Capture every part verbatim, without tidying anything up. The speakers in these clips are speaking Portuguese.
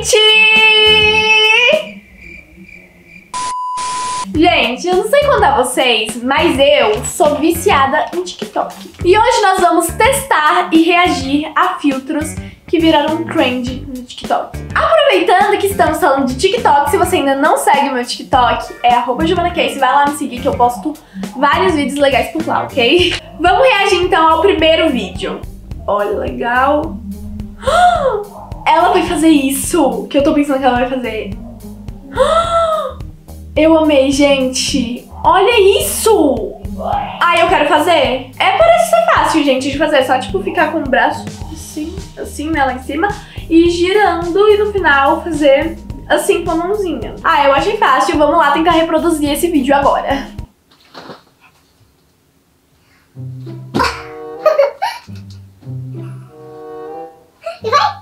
Gente! Gente, eu não sei contar vocês, mas eu sou viciada em TikTok. E hoje nós vamos testar e reagir a filtros que viraram trend no TikTok. Aproveitando que estamos falando de TikTok, se você ainda não segue o meu TikTok, é arroba Giovana Case, vai lá me seguir que eu posto vários vídeos legais por lá, ok? Vamos reagir então ao primeiro vídeo. Olha, legal. Ela vai fazer isso que eu tô pensando que ela vai fazer. Eu amei, gente. Olha isso! Ai, eu quero fazer. É, parece ser fácil, gente, de fazer. É só, tipo, ficar com o braço assim, assim, né, lá em cima. E girando e no final fazer assim com a mãozinha. Ah, eu achei fácil. Vamos lá tentar reproduzir esse vídeo agora. E vai!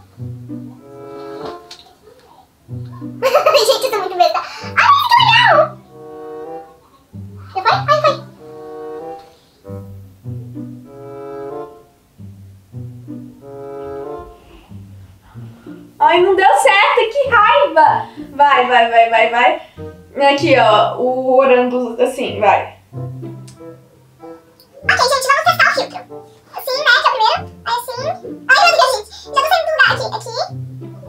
Gente, eu tô muito besta. Ai, que legal! E vai, vai, vai! Ai, não deu certo, que raiva! Vai, vai, vai, vai, vai. Aqui, ó, o orando assim, vai. Ok, gente, vamos testar o filtro. Assim, né, que é o primeiro. Aí assim. Ai, meu Deus, gente. Já tô saindo do lugar aqui. Aqui.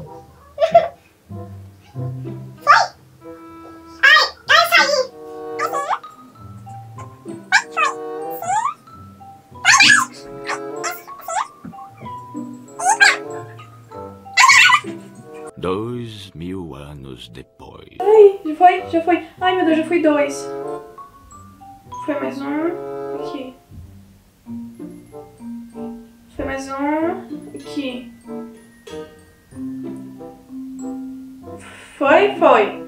Foi! Ai, ai, saí. Dois mil anos depois. Ai, já foi? Já foi? Ai, meu Deus, já foi dois. Foi mais um. Aqui. Foi mais um. Aqui. Foi? Foi.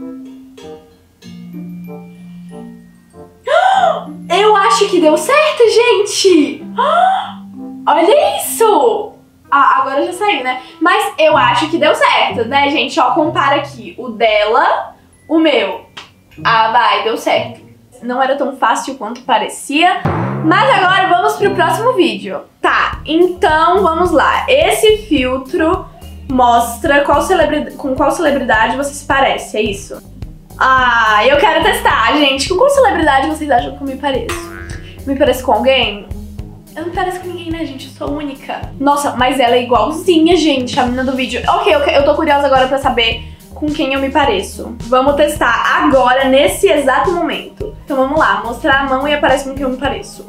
Eu acho que deu certo, gente! Olha isso! Ah, agora já saiu, né? Mas eu acho que deu certo, né, gente? Ó, compara aqui o dela, o meu. Ah, vai, deu certo. Não era tão fácil quanto parecia. Mas agora vamos pro próximo vídeo. Tá, então vamos lá. Esse filtro mostra qual celebridade, com qual celebridade você se parece, é isso? Ah, eu quero testar, gente. Com qual celebridade vocês acham que eu me pareço? Me pareço com alguém? Eu não me pareço com ninguém, né, gente? Eu sou única. Nossa, mas ela é igualzinha, gente, a menina do vídeo. Ok, eu, eu tô curiosa agora pra saber com quem eu me pareço. Vamos testar agora, nesse exato momento. Então vamos lá, mostrar a mão e aparece com quem eu me pareço.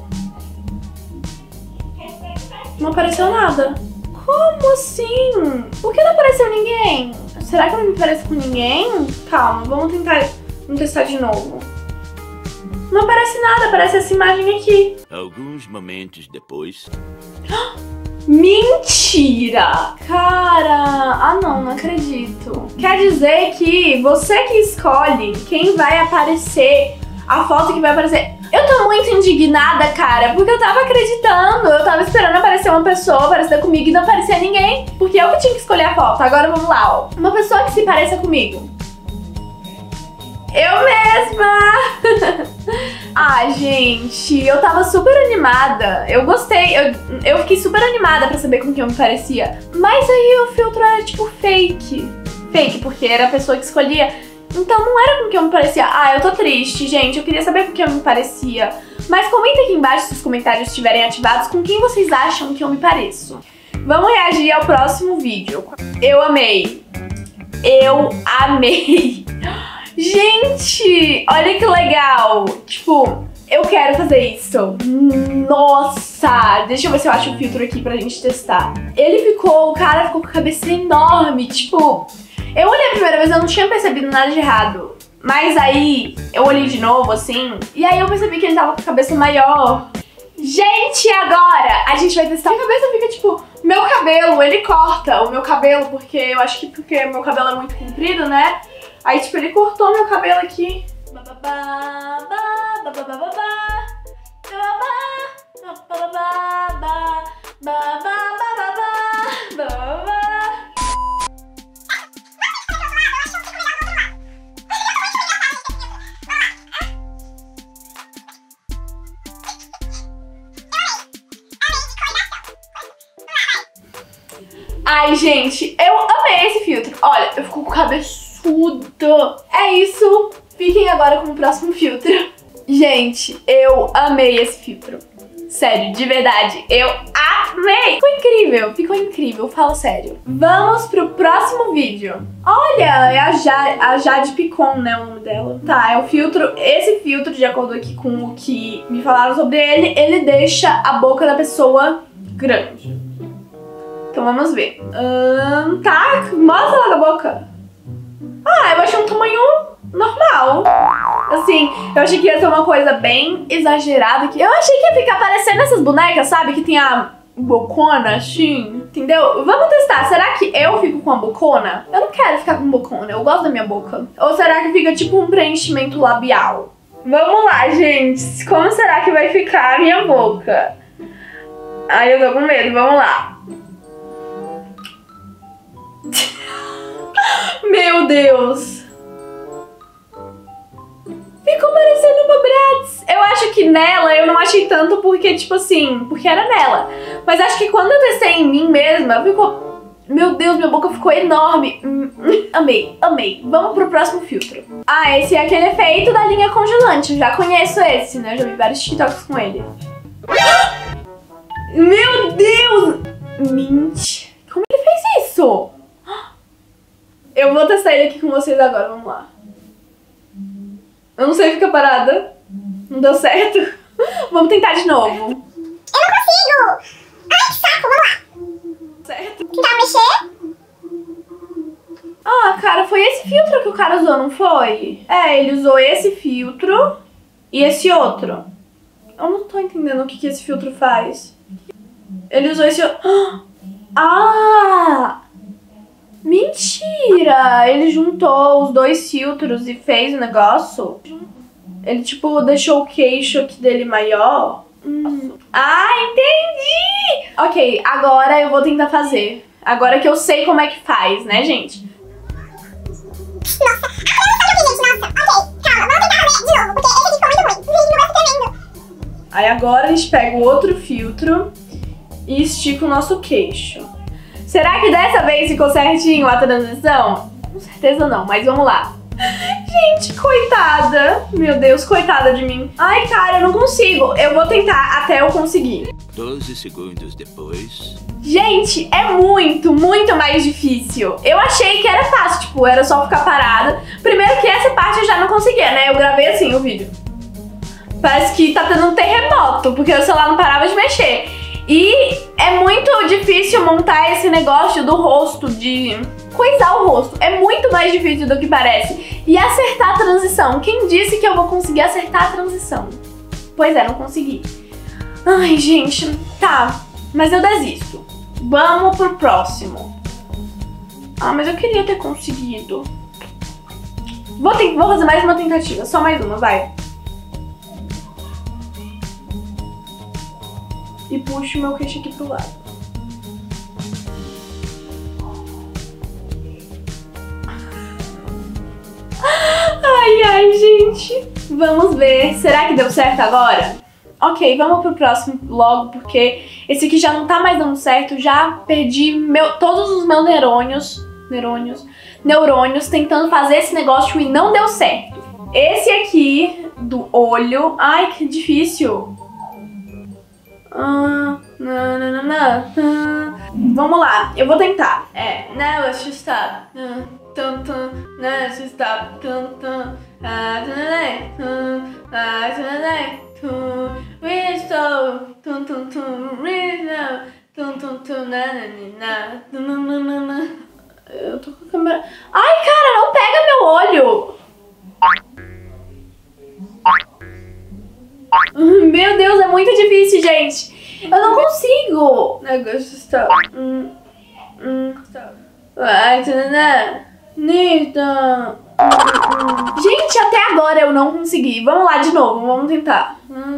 Não apareceu nada. Como assim? Por que não apareceu ninguém? Será que eu não me pareço com ninguém? Calma, vamos tentar vamos testar de novo. Não aparece nada, aparece essa imagem aqui. Alguns momentos depois. Mentira! Cara, ah não, não acredito. Quer dizer que você que escolhe quem vai aparecer, a foto que vai aparecer. Eu tô muito indignada, cara, porque eu tava acreditando. Eu tava esperando aparecer uma pessoa parecida comigo e não aparecia ninguém. Porque eu que tinha que escolher a foto. Agora vamos lá, ó. Uma pessoa que se pareça comigo. Eu mesma! Ah, gente, eu tava super animada. Eu gostei, eu, eu fiquei super animada pra saber com quem eu me parecia. Mas aí o filtro era tipo fake. Fake, porque era a pessoa que escolhia. Então não era com quem eu me parecia. Ah, eu tô triste, gente. Eu queria saber com quem eu me parecia. Mas comenta aqui embaixo se os comentários estiverem ativados com quem vocês acham que eu me pareço. Vamos reagir ao próximo vídeo. Eu amei. Eu amei. Gente, olha que legal. Tipo, eu quero fazer isso. Nossa, deixa eu ver se eu acho o filtro aqui pra gente testar. Ele ficou, o cara ficou com a cabeça enorme. Tipo, eu olhei a primeira vez, eu não tinha percebido nada de errado. Mas aí, eu olhei de novo, assim, e aí eu percebi que ele tava com a cabeça maior. Gente, agora a gente vai testar. A cabeça fica tipo, meu cabelo, ele corta o meu cabelo, porque eu acho que porque meu cabelo é muito comprido, né? Aí, tipo, ele cortou meu cabelo aqui. Ai, gente, eu amei esse filtro. Olha, eu fico cabeçuda. É isso. Fiquem agora com o próximo filtro. Gente, eu amei esse filtro. Sério, de verdade, eu amei! Ficou incrível, ficou incrível, fala sério. Vamos pro próximo vídeo. Olha, é a Jade, a Jade Picon, né, o nome dela. Tá, é o filtro, esse filtro, de acordo aqui com o que me falaram sobre ele, ele deixa a boca da pessoa grande. Então vamos ver. Hum, tá, mostra lá da boca. Ah, eu achei um tamanho normal. Assim, eu achei que ia ser uma coisa bem exagerada. Que eu achei que ia ficar parecendo essas bonecas, sabe? Que tem a bocona, assim, entendeu? Vamos testar. Será que eu fico com a bocona? Eu não quero ficar com bocona, eu gosto da minha boca. Ou será que fica tipo um preenchimento labial? Vamos lá, gente. Como será que vai ficar a minha boca? Ai, eu tô com medo. Vamos lá. Meu Deus. Ficou parecendo uma Bratz. Eu acho que nela eu não achei tanto porque, tipo assim, porque era nela. Mas acho que quando eu testei em mim mesma, ficou... Meu Deus, minha boca ficou enorme. Amei, amei. Vamos pro próximo filtro. Ah, esse é aquele efeito da linha congelante. Eu já conheço esse, né? Eu já vi vários TikToks com ele. Meu Deus! Mentira. Como ele fez isso? Eu vou testar ele aqui com vocês agora, vamos lá. Eu não sei ficar parada. Não deu certo. Vamos tentar de novo. Eu não consigo! Ai, que saco, vamos lá. Certo. Tentar mexer? Ah, cara, foi esse filtro que o cara usou, não foi? É, ele usou esse filtro e esse outro. Eu não tô entendendo o que, que esse filtro faz. Ele usou esse outro. Ah! Mentira! Ele juntou os dois filtros e fez o negócio. Ele, tipo, deixou o queixo aqui dele maior. Hum. Ah, entendi! Ok, agora eu vou tentar fazer. Agora que eu sei como é que faz, né, gente? Nossa, ah, eu não sabe o que, gente, nossa. Ok, calma, vamos tentar fazer de novo, porque esse aqui ficou muito ruim. Esse vídeo vai ser tremendo. Aí agora a gente pega o outro filtro e estica o nosso queixo. Será que dessa vez ficou certinho a transição? Com certeza não, mas vamos lá. Gente, coitada. Meu Deus, coitada de mim. Ai, cara, eu não consigo. Eu vou tentar até eu conseguir. doze segundos depois... Gente, é muito, muito mais difícil. Eu achei que era fácil, tipo, era só ficar parada. Primeiro que essa parte eu já não conseguia, né? Eu gravei assim o vídeo. Parece que tá tendo um terremoto, porque o celular não parava de mexer. E é muito difícil montar esse negócio do rosto, de coisar o rosto. É muito mais difícil do que parece. E acertar a transição. Quem disse que eu vou conseguir acertar a transição? Pois é, não consegui. Ai, gente, tá. Mas eu desisto. Vamos pro próximo. Ah, mas eu queria ter conseguido. Vou, ter, vou fazer mais uma tentativa. Só mais uma, vai. E puxo o meu queixo aqui pro lado. Ai, ai, gente. Vamos ver. Será que deu certo agora? Ok, vamos pro próximo logo, porque esse aqui já não tá mais dando certo. Já perdi meu, todos os meus neurônios, neurônios, neurônios tentando fazer esse negócio e não deu certo. Esse aqui do olho. Ai, que difícil. Ah, não, não, não, não. Vamos lá, eu vou tentar. É, now let's just stop. Tum, tum, now let's just stop. Tum, tum, ah, tum, ah, tum, we so, tum, tum, tum, we so, tum, tum, tum, na, na, na, na, na, na. Eu tô com a câmera. Ai, cara, não pega meu olho. Meu Deus, é muito difícil, gente. Eu não consigo. Negócio está. Hum, hum, vai, gente, até agora eu não consegui. Vamos lá de novo, vamos tentar.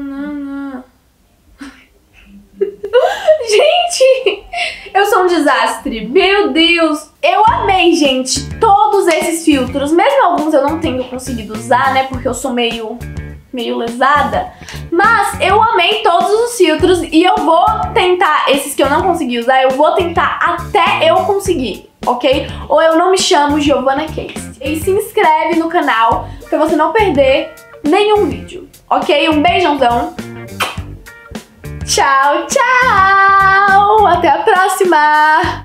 Gente, eu sou um desastre. Meu Deus. Eu amei, gente, todos esses filtros. Mesmo alguns eu não tenho conseguido usar, né? Porque eu sou meio... meio lesada, mas eu amei todos os filtros e eu vou tentar, esses que eu não consegui usar, eu vou tentar até eu conseguir. ok? Ou eu não me chamo Giovanna Case. E se inscreve no canal pra você não perder nenhum vídeo, ok? Um beijãozão. Tchau, tchau! Até a próxima!